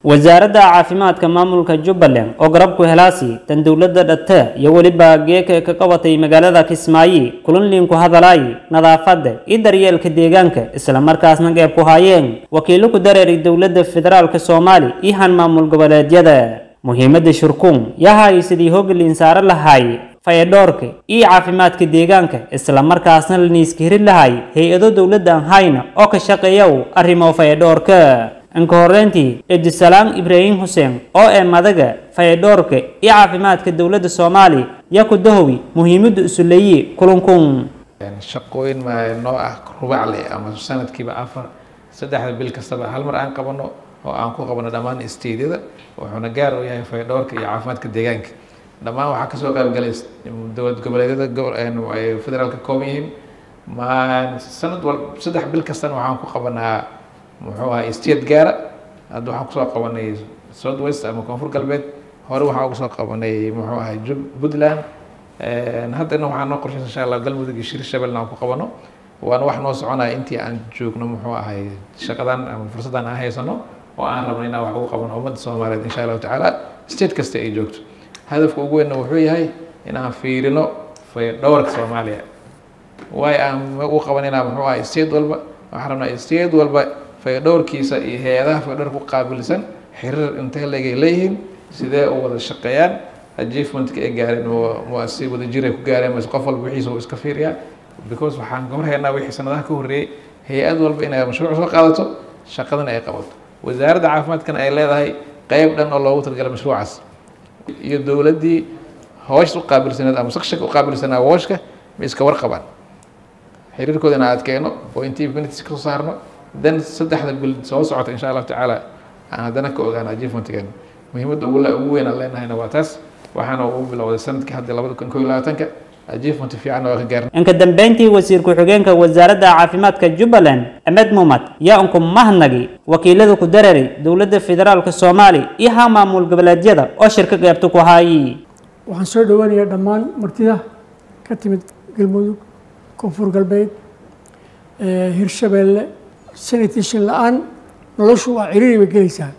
wasaaradda caafimaadka maamulka Jubbaland oo garabku helaasi tan dawladda dhata iyo waliba geeka ka qabatay magaalada Kismaayo kulan ku hadalay nadaafadda iyo daryeelka deegaanka isla markaasna qayb ku hayeen wakiilo ku dareeray dawladda federaalka Soomaaliya iyo han maamul goboleedyada muhiimadda shirkuun yahay sidii hoggaanka saaran lahaay fayadhoorka iyo caafimaadka deegaanka isla markaasna la niiskiri lahaay hay'ado dawladda hayna oo ka shaqeeyo arrimo fayadhoorka anka horreyntii Abdisalaam Ibrahim Hussein oo madaga fayadhoorka iyo caafimaadka dawladda Soomaaliya yaa ku dahowi muhiimadda isu leeyahay kulankun shaqooyin ma noo rubacle ama sanadkiiba saddex bil kastaba hal mar aan qabano oo aan ku qabano dhammaan isteedada wuxuuna gaar u yahay fayadhoorka iyo caafimaadka deegaanka dhammaan waxa ka soo qayb galay dawlad goboleedyada ay federaalka kooban yihiin ma sanad walba saddex bil kastana waxaan ku qabanaa muxuu ahaa state gaara hadda waxaan kusoo qabanay South West ama Koonfur Galbeed hore waxaan ugu soo qabanay muxuu ahaa Puntland haddana waxaan noo qorshaysan insha Allah galmudug iyo Hirshabelle aan ku qabano waana wax noo soconaya intii aan joogno muxuu ahaa shaqadan ama fursadan aan haysano oo aan rabno inaan wax ugu qabano ummadda Soomaaliyeed insha Allah taala state kasta ay joogto hadafka ugu weyn wuxuu yahay in aan fiirino fayadhoorka Soomaaliya way aan ugu qabanayna muxuu ahaa state walba waxaan rabnaa state walba fayadhoorkiisa iyo hay'adaha fayadhoorka ku qaabilsan xiriir intee leegay leeyihiin sidee u wada shaqeeyaan achievement-ka ay gaareen oo si wada jir ay ku gaareen mas qof walba wixiisa uu iska fiiriyaa because waxaan ka horreynaa wixii sanadaha ka horreeyay hay'ad walba inay mashruuc soo qaadato shaqadan ay qabato wasaaradda caafimaadkana ay leedahay qayb dhan oo loogu talagalay mashruucaas iyo dawladdii hawsha u qaabilsaneed ama shaqo u qaabilsanaa hawshka ma iska warqabaan xiriirkooda in aad keeno oo intii benefits ka saarno dan saddexda bil soo socota insha Allah taala aan hadana ka ogaan achievement-kan muhiimadda ugu weyn aan leenahayna waa taas waxaana ugu bilowday sanadkii hadda 2021 achievement fiican oo ka gaarnay inka dambeyntii wasiir ku-xigeenka wasaaradda caafimaadka Jubbaland Ahmed Mohammed yaa unku mahnagi wakiilada ku dareeray dawladda federaalka Soomaaliya iyo ha maamul goboleedyada oo shirka qaybta ku hayay waxaan soo dhawaanayaa dhammaan martida ka timid galmudug Koonfur Galbeed Hirshabelle sanitation la'aan noloshu waa ciriiri bay gelaysaa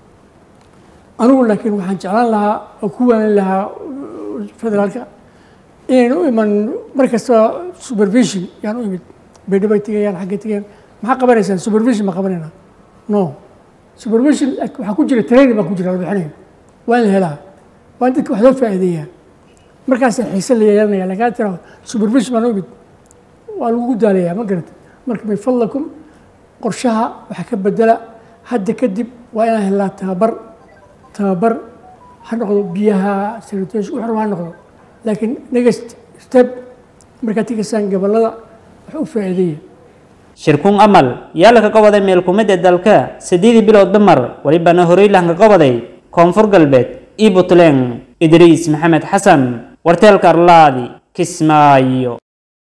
anigu laakiin waxaan jeclaan lahaa oo ku waanin lahaa federaalka inaynu u iman markasta supervision yaan u imid baydhabo tegayaan xagga tegayaan maxaa qabanaysaan supervision ma qabanayna no supervision waxaa ku jira training baa ku jira la bixinayo waa la helaa waa dadka wax loo faa'iideeyaa markaas xiise la yeelanaya lagaa tira supervision baan u imid waa lagu daalayaa ma garata marka may fadlakum qorshaha waxa ka bedela hadda kadib waa inaan helaa tababar ha noqdo biyaha sanitation wax ha noqdo laakiin next step marka tigasaan gobolada wax u faa'iideeya shirkuun amal yaa la ka qabaday meel kumid dalka 8 bilood damar walibana horay la ka qabaday Koonfur Galbeed iyo Puntland Idriis Maxamed Xasan warteelka Arlaadi Kismaayo